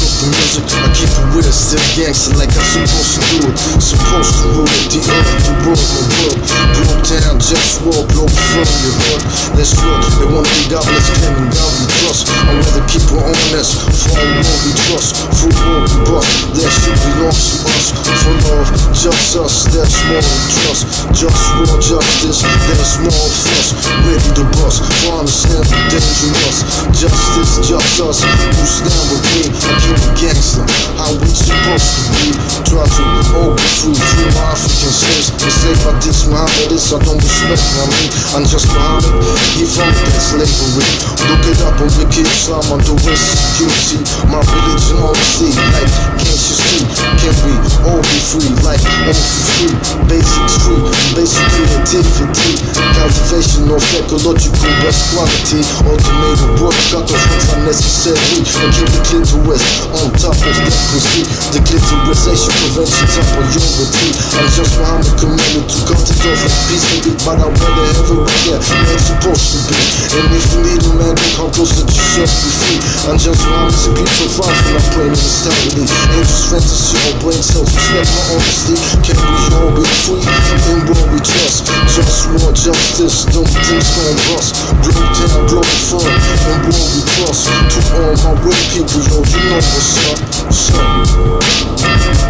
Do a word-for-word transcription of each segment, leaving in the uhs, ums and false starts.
off the music, I keep it weird, still gangster like I'm supposed to do it. Supposed to rule it, the earth, the world, the world. Broke down, JustWar, Globalfirm, you heard? Let's look, they wanna be godless, claiming God we trust. I'd rather keep it honest, for all what we trust. For what we bust, that shit belongs to us. For love, just us, that's more we trust. JustWar, justice, there's more of us. Ready to bust, for understand the dangerous. Justice, just us, who stand with me. I keep it gangster, how we supposed to be. Try to all be free, free my African slaves. Mistake I teach Muhammad this, I don't respect I mean, I'm just Muhammad, he from that slavery. Look it up on Wiki Islam on the wrist. You see, my religion honesty. Like, can't you see, can we all be free? Like, all for free, basics free, basic creativity. Cultivation of ecological best quality. Automated work, cut off what's unnecessary. And keep the clitoris on top of that pussy. The clitorisation prevention top priority. I'm just Muhammad commanded to cut it off like peace and beat. But I rather have it right there where it's supposed to be. And if you need a man, come close to yourself, be free. I'm just Muhammad's a beautiful five when I'm praying in mentality. Angels fantasy, all brain cells, respect my honesty. Can we all be free? In what we trust. JustWar, justice, don't things gon' bust. Glow down, Globalfirm, in what we trust. To all my real people, yo, you know what's up, what's up.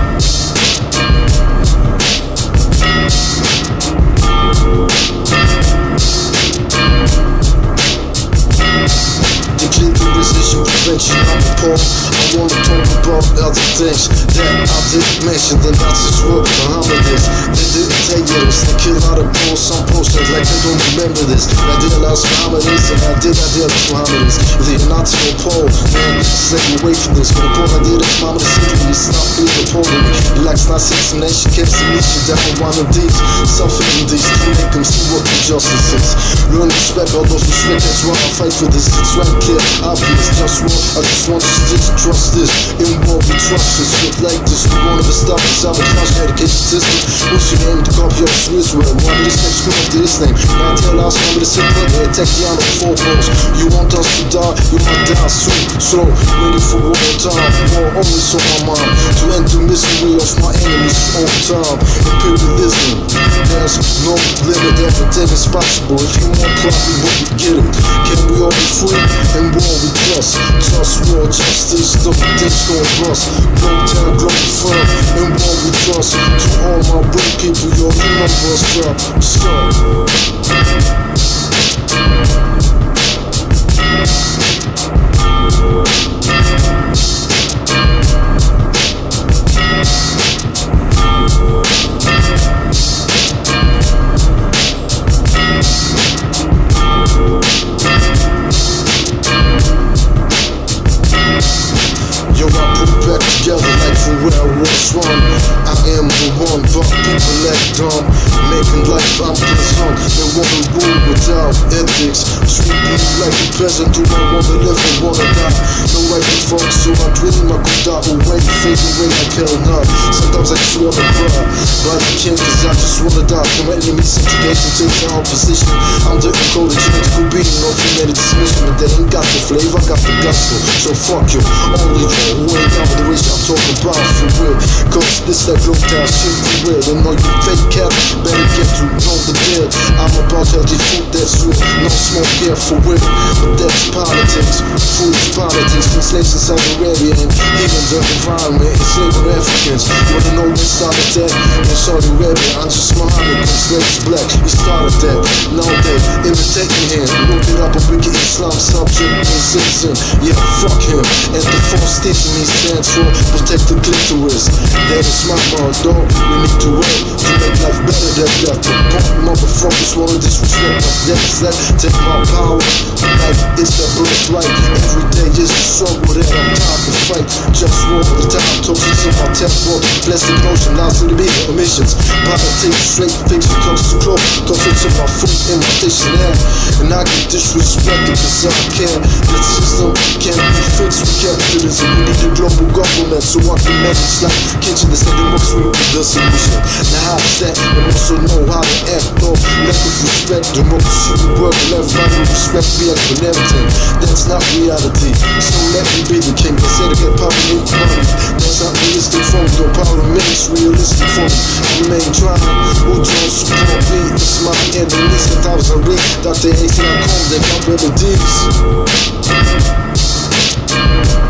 Prevention, I'm appalled. I wanna talk about other things that I didn't mention. The Nazis were Mohammedans. They didn't take this. They killed out of bulls. Some posters like they don't remember this. I realized Mohammedans and I did idealize Mohammedans. The Nazi or Paul, man, slave away from this. But the point I did is Mohammed secretly stopped being opponent. Relax, not assassination, kept the mission down one of these. Suffering these to make them see what the justice is. Learn respect, all those respect, that's why I fight for this. It's right clear, obvious. JustWar, I just want you to trust this. In what we trust this, shit like this. We won't ever stop this. I'm a trust education system. What's your name? The copy of Swiss word. One of this name, screw after this name. Now tell us one of the sick brother. Attack the honor of four balls. You want us to die, you might die soon. Slow, ready for war time. War always on my mind. To end the misery of my enemies all time. Imperialism, there's no limit. Everything is possible. If you want property, what we get it. Can we all be free? And war we trust. JustWar, justice, the things gon' bust. Glow down, Globalfirm, and what we trust. To all my real people, yo, you know what's up, what's up. Together like from where I was from. I am the one, but people act dumb. Making life I'm hung. They wanna rule without ethics. Treat me like a peasant. Do I wanna live or wanna die? No right to fuck, so I dream I could die away. Fade away like hell not. Sometimes I just wanna cry, but I can't cause I just wanna die. From enemy subjugation to the opposition. I'm the encoded genetical being of humanity dismission. But they ain't got the flavor, I got the gospel. So fuck you, only you who ain't down with the wish I'm talking about for real. Cause this that glow down shit for real. And all you fake cats better get to know the deal. I'm about healthy food that's real. No smoke here for real. But that's politics. Food is politics. From slaves in Saudi Arabia and even the environment. Enslaving Africans. You wanna know what started that? In Saudi Arabia, I'm just Muhammad. Slaves black. We started that. Now they imitating him. Look it up on Wiki Islam subject and citizen. Yeah, fuck him. And the false teaching he stands for protect the clitoris. That is my motto. We need to work to make life better than death. The punk motherfuckers wanna disrespect my death. That take my power. Life is that birthright. Every day is a struggle that I'm tired to fight. JustWar all the time. Toxic in my temple. Plastic notion, lies to the big emissions. Politics, straight fiction, toxic clothes. Toxic in my food and my dictionary. And I get disrespected cause I care. The system can't be fixed with capitalism. We need a global government. government, so I can manage like kitchen instead of works with the solution. Now how's that? And also know how to act off. Let with respect, democracy will work, and everybody will respect me as an everything. That's not reality, so let me be the king. They say to get power, need money. That's not realistic for me, don't power makes realistic for me. Remain trying, who don't support me? It's my enemies, and I was a read Doctor Aint dot com, they got remedies.